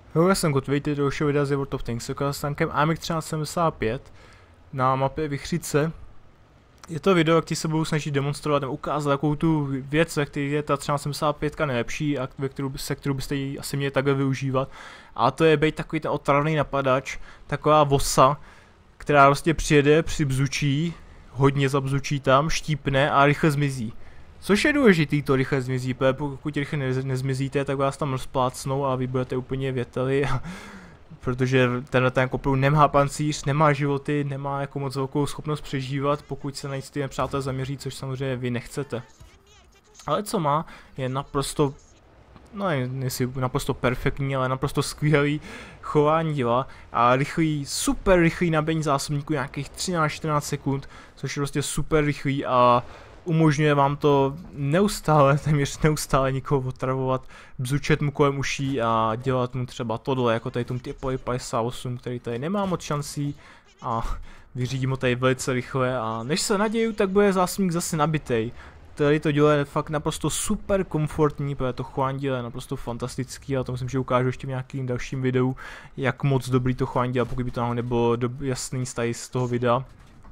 Jo, já jsem vítejte do dalšího videa z World of Tanks s tankem AMX-1375 na mapě Vichřice. Je to video, jak se budu snažit demonstrovat nebo ukázat takovou tu věc, ve které je ta 1375 nejlepší a kterou byste ji asi měli takhle využívat. A to je být takový ten otravný napadač, taková vosa, která prostě přijede, přibzučí, hodně zabzučí tam, štípne a rychle zmizí. Což je důležitý, to rychle zmizí, protože pokud rychle nezmizíte, tak vás tam rozplácnou a vy budete úplně věteli. Protože tenhle ten opravdu nemá pancíř, nemá životy, nemá jako moc velkou schopnost přežívat, pokud se na jistý nepřátel zaměří, což samozřejmě vy nechcete. Ale co má, je naprosto, no nejsi naprosto perfektní, ale naprosto skvělý chování díla a rychlý, super rychlý nabíjení zásobníků nějakých 13-14 sekund, což je prostě super rychlý a umožňuje vám to neustále, téměř neustále nikoho otravovat, bzučet mu kolem uší a dělat mu třeba tohle, jako tady tomu typovi 58, který tady nemá moc šancí a vyřídím ho tady velice rychle a než se naděju, tak bude zásobník zase nabitej. Tady to dílo je fakt naprosto super komfortní, protože to chování díla je naprosto fantastický a to myslím, že ukážu ještě v nějakým dalším videu, jak moc dobrý to chování díla, pokud by to nebylo jasný z toho videa.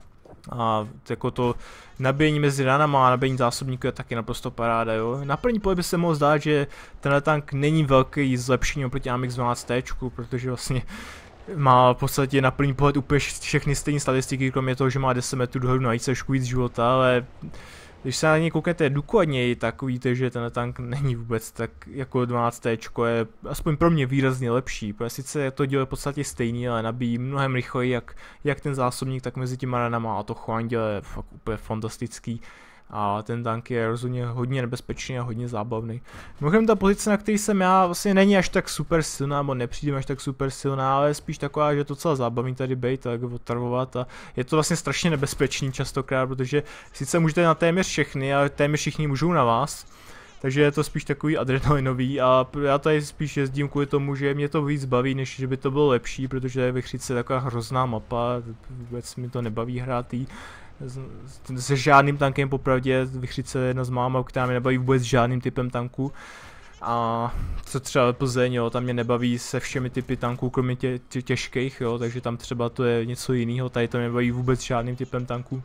A jako to nabíjení mezi ranama a nabíjení zásobníku je taky naprosto paráda, jo. Na první pohled by se mohlo zdát, že tenhle tank není velký zlepšení oproti AMX-12T, protože vlastně má v podstatě na první pohled úplně všechny stejné statistiky, kromě toho, že má 10 metrů dohodu navíc trošku víc života, ale když se na něj kouknete důkladněji, tak víte, že ten tank není vůbec tak jako 12T, je aspoň pro mě výrazně lepší, protože sice to dílo je v podstatě stejný, ale nabíjí mnohem rychleji jak ten zásobník, tak mezi těma ranama a to chování dílo je fakt úplně fantastický. A ten tank je rozhodně hodně nebezpečný a hodně zábavný. Mimochodem ta pozice, na který jsem já, vlastně není až tak super silná, nebo nepřijde až tak super silná, ale spíš taková, že je to docela zábavný tady být a otravovat a je to vlastně strašně nebezpečný častokrát, protože sice můžete na téměř všechny, ale téměř všichni můžou na vás. Takže je to spíš takový adrenalinový a já tady spíš jezdím kvůli tomu, že mě to víc baví, než že by to bylo lepší, protože Vichřice je taková hrozná mapa, vůbec mi to nebaví hrát jí. Se žádným tankem popravdě, Vichřice je jedna z máma, která mě nebaví vůbec žádným typem tanku. A co třeba Plzeň, jo, tam mě nebaví se všemi typy tanků, kromě těžkých, jo, takže tam třeba to je něco jiného, tady to mě nebaví vůbec žádným typem tanků.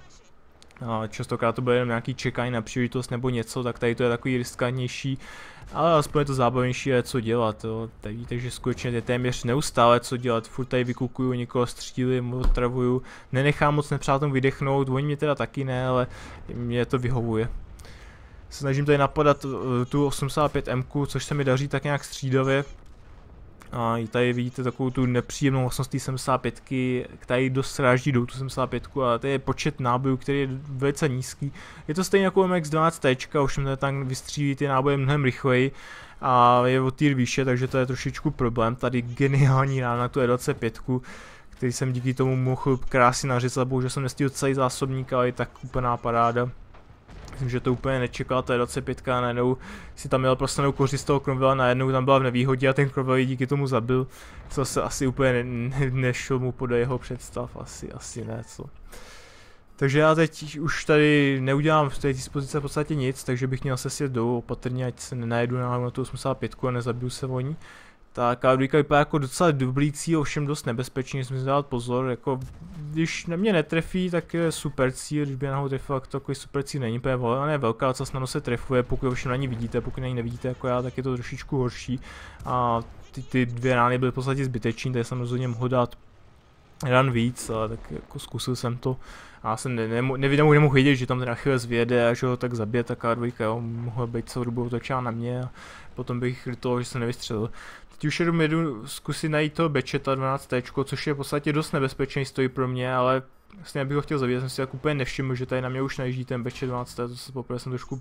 A častokrát to bude jenom nějaký čekání na příležitost nebo něco, tak tady to je takový riskantnější, ale aspoň je to zábavnější a co dělat, jo. Tady víte, že skutečně je téměř neustále co dělat, furt tady vykukuju, někoho střílím, otravuju, nenechám moc nepřátelům vydechnout, oni mě teda taky ne, ale mě to vyhovuje. Snažím tady napadat tu 85M, což se mi daří tak nějak střídavě. A i tady vidíte takovou tu nepříjemnou vlastnost té 75, který dost sráždí do tu 75 a to je počet nábojů, který je velice nízký. Je to stejně jako MX-12T, ovšem ten tank vystřílí ty náboje mnohem rychleji a je o týr výše, takže to je trošičku problém. Tady geniální rána na tu E25, který jsem díky tomu mohl krásně nařezat, bohužel jsem nestihl celý zásobník, ale i tak úplná paráda. Myslím, že to úplně nečekala ta 25 a najednou si tam měl prostě kořist z toho Cromwella, najednou tam byla v nevýhodě a ten Cromwell díky tomu zabil, co se asi úplně nešlo mu podle jeho představ, asi ne, co. Takže já teď už tady neudělám v té dispozici v podstatě nic, takže bych měl se sjet dolů opatrně, ať se nenajedu na tu 85 a nezabiju se o ní. Ta K2 vypadá jako docela dobrý cíl, ovšem dost nebezpečný, musím si dát pozor, jako když na mě netrefí, tak je super cíl, když by na něho trefil, tak to takový super cíl není, protože ona je velká, docela snadno se trefuje, pokud ovšem na ní vidíte, pokud na ní nevidíte jako já, tak je to trošičku horší a ty dvě rány byly v podstatě zbytečný, takže jsem rozhodně mohl dát ran víc, ale tak jako zkusil jsem to a já jsem nemohl vidět, že tam ten Achilles vyjede a že ho tak zabije ta K2, jo, mohla být celou dobu otočená na mě a potom bych rytoval, že se nevystřelil. Teď už jedu zkusit najít toho Bečeta 12T, což je v podstatě dost nebezpečný stojí pro mě, ale vlastně abych ho chtěl zabít, jsem si tak úplně nevšiml, že tady na mě už najíždí ten Bečet 12T, to se poprvé jsem trošku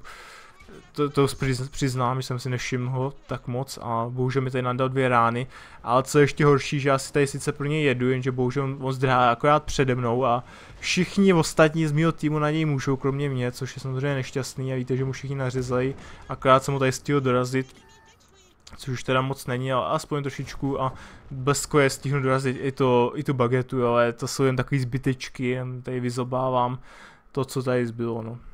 to přiznám, že jsem si nevšiml ho tak moc a bohužel mi tady nadal dvě rány, ale co je ještě horší, že já si tady sice pro něj jedu, jenže bohužel on zdrhá akorát přede mnou a všichni ostatní z mého týmu na něj můžou, kromě mě, což je samozřejmě nešťastný a víte, že mu všichni nařezají, akorát jsem ho tady stihl dorazit, což už teda moc není, ale aspoň trošičku a bez koje stihnu dorazit i tu bagetu, ale to jsou jen takový zbytečky, jen tady vyzobávám to, co tady zbylo, no.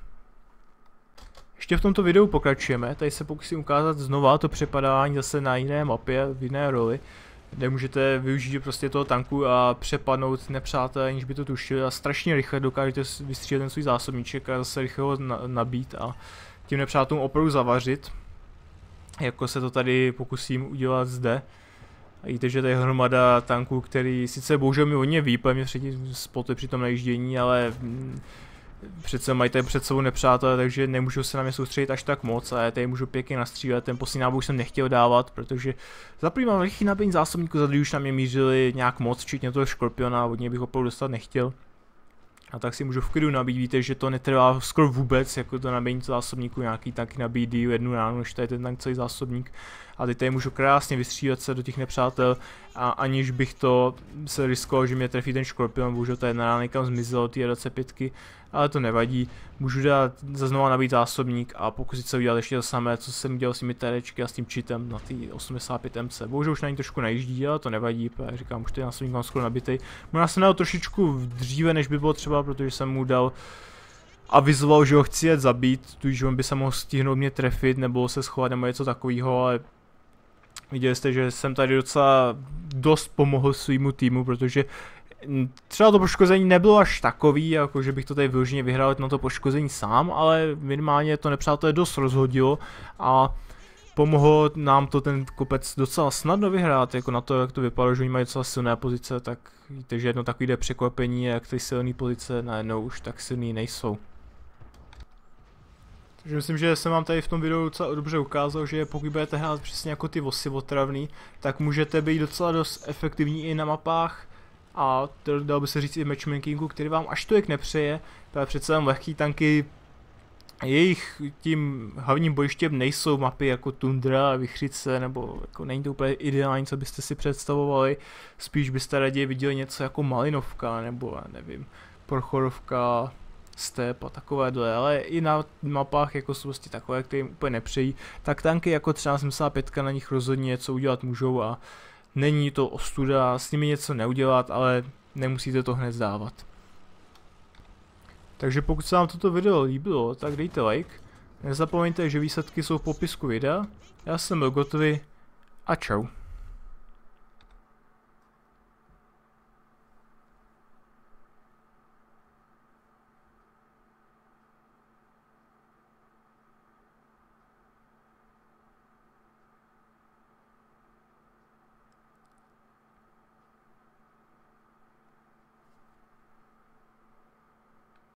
Ještě v tomto videu pokračujeme, tady se pokusím ukázat znova to přepadávání zase na jiné mapě, v jiné roli. kde můžete využít prostě toho tanku a přepadnout nepřátelé, aniž by to tušili a strašně rychle dokážete vystřílet ten svůj zásobníček a zase rychle ho nabít a tím nepřátelům opravdu zavařit. Jako se to tady pokusím udělat zde. A víte, že to je hromada tanků, který sice bohužel mi hodně výpe, mě předtím spoty při tom najíždění, ale přece mají tady před sebou nepřátelé, takže nemůžu se na mě soustředit až tak moc a já tady můžu pěkně nastřílet. Ten poslední náboj jsem nechtěl dávat, protože za první mám rychlý nabíjení zásobníku, za druhý už na mě mířili nějak moc, včetně toho škorpiona, od něj bych opravdu dostat nechtěl. A tak si můžu v klidu nabít, víte, že to netrvá skoro vůbec, jako to nabíjení zásobníku, nějaký tanky nabíjí jednu ránu, než tady ten tank celý zásobník. A teď tady můžu krásně vystřílet se do těch nepřátel, a aniž bych to se riskoval, že mě trefí ten škorpion, bohužel ta jedna rána někam zmizela od té 25, ale to nevadí. Můžu dát znova nabít zásobník a pokusit se udělat ještě to samé, co jsem dělal s těmi terečky a s tím cheatem na té 85 MC. Bohužel už na ní trošku najíždí, ale to nevadí, protože říkám, už ten zásobník mám skoro nabitej. Možná jsem dal trošičku dříve, než by bylo třeba, protože jsem mu dal avizoval, že ho chci jet zabít, tudíž on by se mohl stihnout mě trefit nebo se schovat nebo něco takového, ale viděli jste, že jsem tady docela dost pomohl svýmu týmu, protože třeba to poškození nebylo až takový, jako že bych to tady vyloženě vyhrál na to poškození sám, ale minimálně to nepřátelé dost rozhodilo a pomohlo nám to ten kopec docela snadno vyhrát, jako na to, jak to vypadalo, že oni mají docela silné pozice, tak víte, že jedno takové překvapení, jak ty silné pozice najednou už tak silný nejsou. Takže myslím, že jsem vám tady v tom videu docela dobře ukázal, že pokud budete hrát přesně jako ty vosy otravný, tak můžete být docela dost efektivní i na mapách a to dalo by se říct i v matchmakingu, který vám až tolik nepřeje, protože přece jen lehký tanky, jejich tím hlavním bojištěm nejsou mapy jako Tundra a Vichřice, nebo jako není to úplně ideální, co byste si představovali, spíš byste raději viděli něco jako Malinovka, nebo já nevím, Prochorovka, Step a takovéhle, ale i na mapách jako jsou prostě takové, které jim úplně nepřejí, tak tanky jako třeba 75 na nich rozhodně něco udělat můžou a není to ostuda s nimi něco neudělat, ale nemusíte to hned dávat. Takže pokud se vám toto video líbilo, tak dejte like, nezapomeňte, že výsledky jsou v popisku videa, já jsem byl Gotovi a čau.